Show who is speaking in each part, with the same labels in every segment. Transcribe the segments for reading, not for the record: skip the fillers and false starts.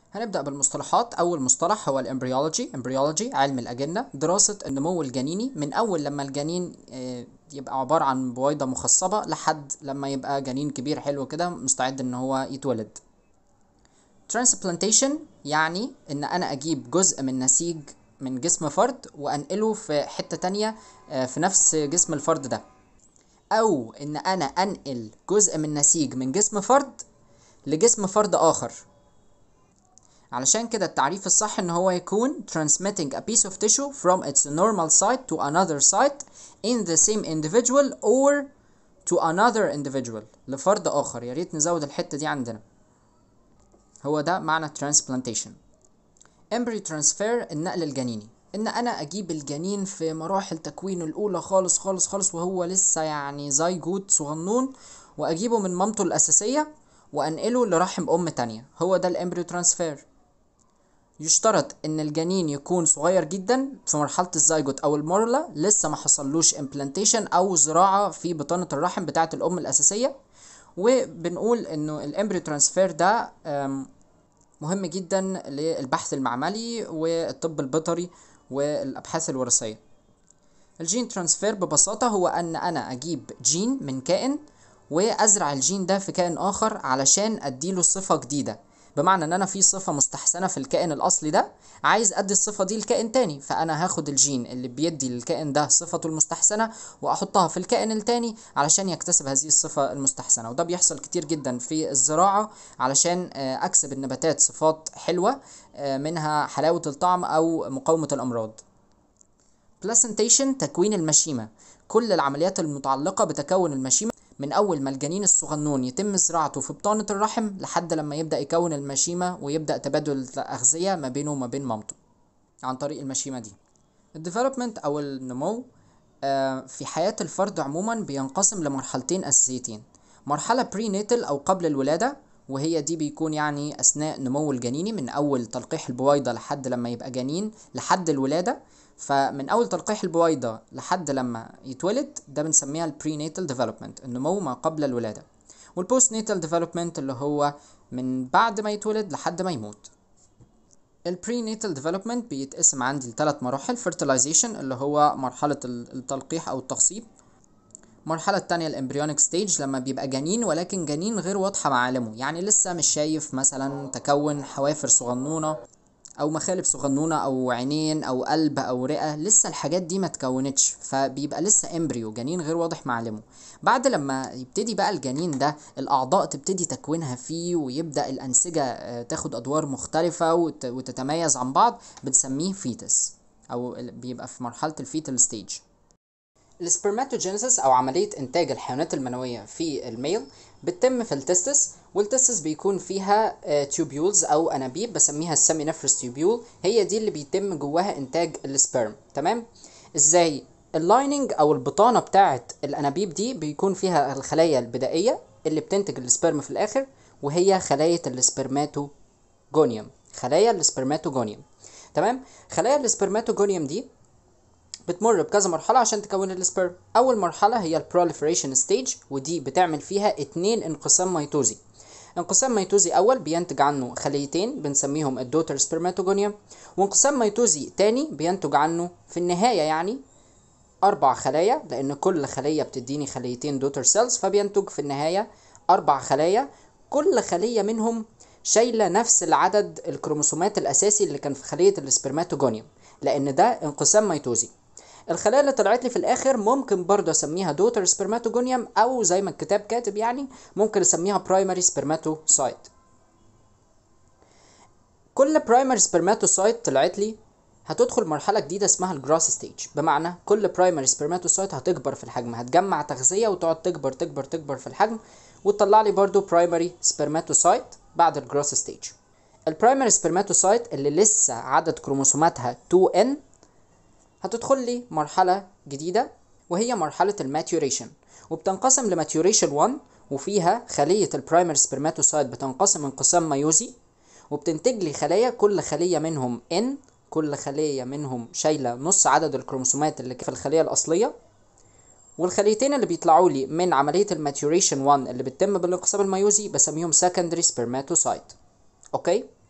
Speaker 1: هنبدأ بالمصطلحات. أول مصطلح هو الامبريولوجي. امبريولوجي علم الأجنة، دراسة النمو الجنيني من أول لما الجنين يبقى عبارة عن بويضة مخصبة لحد لما يبقى جنين كبير حلو كده مستعد إن هو يتولد. transplantation يعني إن أنا أجيب جزء من نسيج من جسم فرد وأنقله في حتة تانية في نفس جسم الفرد ده، أو إن أنا أنقل جزء من نسيج من جسم فرد لجسم فرد آخر. علشان كده التعريف الصح ان هو يكون transmitting a piece of tissue from its normal site to another site in the same individual or to another individual، لفرد اخر. يا ريت نزود الحتة دي عندنا. هو ده معنى transplantation. embryo transfer النقل الجنيني، ان انا اجيب الجنين في مراحل تكوينه الاولى خالص خالص خالص وهو لسه يعني زيجوت صغنون، واجيبه من مامته الاساسية وانقله لرحم ام تانية. هو ده الامبريو ترانسفير. يشترط ان الجنين يكون صغير جدا في مرحلة الزيجوت او المورلا، لسه ما حصلوش امبلانتيشن او زراعة في بطانة الرحم بتاعة الام الاساسية. وبنقول انه الامبريو ترانسفير ده مهم جدا للبحث المعملي والطب البيطري والابحاث الوراثية. الجين ترانسفير ببساطة هو ان انا اجيب جين من كائن وازرع الجين ده في كائن اخر علشان اديله صفة جديدة. بمعنى ان انا في صفة مستحسنة في الكائن الاصلي ده عايز ادي الصفة دي لكائن تاني، فانا هاخد الجين اللي بيدي للكائن ده صفته المستحسنة واحطها في الكائن التاني علشان يكتسب هذه الصفة المستحسنة. وده بيحصل كتير جدا في الزراعة علشان اكسب النباتات صفات حلوة، منها حلاوة الطعم او مقاومة الامراض. بلاسنتيشن تكوين المشيمة، كل العمليات المتعلقة بتكون المشيمة من أول ما الجنين الصغنون يتم زراعته في بطانة الرحم لحد لما يبدأ يكون المشيمة ويبدأ تبادل الأغذية ما بينه وما بين مامته عن طريق المشيمة دي. الديفلوبمنت أو النمو في حياة الفرد عموما بينقسم لمرحلتين أساسيتين. مرحلة برينيتال أو قبل الولادة، وهي دي بيكون يعني أثناء نمو الجنيني من أول تلقيح البويضة لحد لما يبقى جنين لحد الولادة. فمن أول تلقيح البويضة لحد لما يتولد ده بنسميها البرينيتال ديفلوبمنت، النمو ما قبل الولادة. والبوست نيتال ديفلوبمنت اللي هو من بعد ما يتولد لحد ما يموت. البرينيتال ديفلوبمنت بيتقسم عندي لثلاث مراحل. fertilization اللي هو مرحلة التلقيح أو التخصيب. المرحلة التانية الامبريونيك ستيج لما بيبقى جنين ولكن جنين غير واضحة معالمه، يعني لسه مش شايف مثلا تكون حوافر صغنونة او مخالب صغنونة او عينين او قلب او رئة، لسه الحاجات دي ما تكونتش، فبيبقى لسه امبريو جنين غير واضح معالمه. بعد لما يبتدي بقى الجنين ده الاعضاء تبتدي تكوينها فيه ويبدأ الانسجة تاخد ادوار مختلفة وتتميز عن بعض، بنسميه فيتس او بيبقى في مرحلة الفيتال ستيج. السبرماتوجينيسيس او عمليه انتاج الحيوانات المنويه في الميل بتتم في التستس، والتستس بيكون فيها تيوبيولز او انابيب بسميها السيمينيفرس تيوبيول، هي دي اللي بيتم جواها انتاج السبرم. تمام؟ ازاي؟ اللايننج او البطانه بتاعه الانابيب دي بيكون فيها الخلايا البدائيه اللي بتنتج السبرم في الاخر، وهي خلايا السبرماتوجونيوم. خلايا السبرماتوجونيوم. تمام؟ خلايا السبرماتوجونيوم دي بتمر بكذا مرحلة عشان تكون السبرم. أول مرحلة هي البروليفريشن ستيج، ودي بتعمل فيها 2 انقسام ميتوزي. انقسام ميتوزي أول بينتج عنه خليتين بنسميهم الدوتر سبرماتوجونيوم، وانقسام ميتوزي تاني بينتج عنه في النهاية يعني 4 خلايا، لأن كل خلية بتديني خليتين دوتر سيلز، فبينتج في النهاية 4 خلايا، كل خلية منهم شايلة نفس العدد الكروموسومات الأساسي اللي كان في خلية السبرماتوجونيوم، لأن ده انقسام ميتوزي. الخلايا اللي طلعت لي في الاخر ممكن برضه اسميها دوتر سبرماتوجونيوم، او زي ما الكتاب كاتب يعني ممكن اسميها برايمري سبرماتوسايت. كل برايمري سبرماتوسايت طلعت لي هتدخل مرحله جديده اسمها الجراس ستيج، بمعنى كل برايمري سبرماتوسايت هتكبر في الحجم، هتجمع تغذيه وتقعد تكبر تكبر تكبر في الحجم، وتطلع لي برضه برايمري سبرماتوسايت بعد الجراس ستيج. البرايمري سبرماتوسايت اللي لسه عدد كروموسوماتها 2n هتدخل لي مرحلة جديدة وهي مرحلة الماتيوريشن، وبتنقسم لماتيوريشن 1، وفيها خلية البرايمري سبرماتوسايت بتنقسم انقسام ميوزي، وبتنتج لي خلايا كل خلية منهم n، كل خلية منهم شايلة نص عدد الكروموسومات اللي في الخلية الأصلية. والخليتين اللي بيطلعوا لي من عملية الماتيوريشن 1 اللي بتتم بالانقسام الميوزي بسميهم secondary spermatocyte. اوكي؟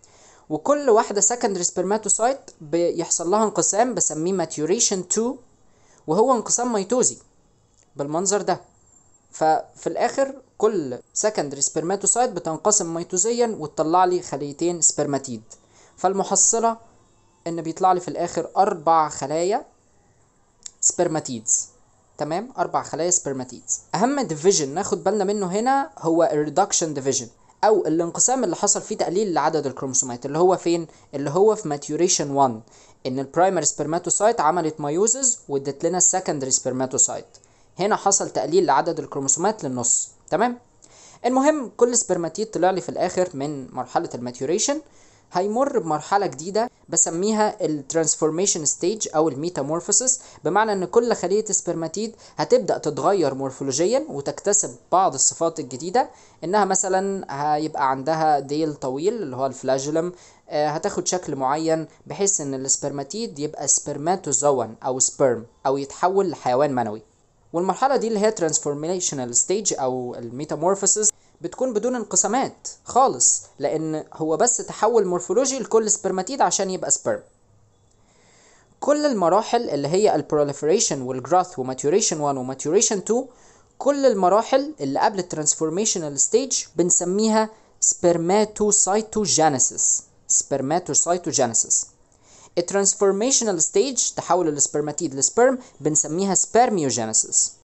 Speaker 1: وكل واحدة secondary spermatocyte بيحصل لها انقسام بسميه maturation 2، وهو انقسام ميتوزي بالمنظر ده. ففي الاخر كل secondary spermatocyte بتنقسم ميتوزيا وتطلع لي خليتين سبرماتيد. فالمحصلة ان بيطلع لي في الاخر 4 خلايا سبرماتيدز. تمام، 4 خلايا سبرماتيدز. اهم ديفيجن ناخد بالنا منه هنا هو الريدكشن ديفيجن، او الانقسام اللي حصل فيه تقليل لعدد الكروموسومات، اللي هو فين؟ اللي هو في ماتيوريشن 1، ان البرايمري سبرماتوسايت عملت مايوزز وادت لنا السكندري سبرماتوسايت. هنا حصل تقليل لعدد الكروموسومات للنص. تمام. المهم كل سبرماتيد طلع لي في الاخر من مرحله الماتيوريشن هيمر بمرحله جديده بسميها الترانسفورميشن ستيج او الميتامورفوسيس، بمعنى ان كل خليه سبرماتيد هتبدا تتغير مورفولوجيا وتكتسب بعض الصفات الجديده، انها مثلا هيبقى عندها ديل طويل اللي هو الفلاجيلم، هتاخد شكل معين بحيث ان السبرماتيد يبقى سبرماتوزوان او سبرم او يتحول لحيوان منوي. والمرحله دي اللي هي ترانسفورميشنال ستيج او الميتامورفوسيس بتكون بدون انقسامات خالص، لان هو بس تحول مورفولوجي لكل سبرماتيد عشان يبقى سبرم. كل المراحل اللي هي البروليفريشن والجراث وماتيوريشن 1 وماتيوريشن 2، كل المراحل اللي قبل الترانسفورميشنال ستيج بنسميها سبرماتوسايتوجينيسيس. سبرماتوسايتوجينيسيس. الترانسفورميشنال ستيج تحول السبرماتيد لسبرم بنسميها سبرميوجينيسيس.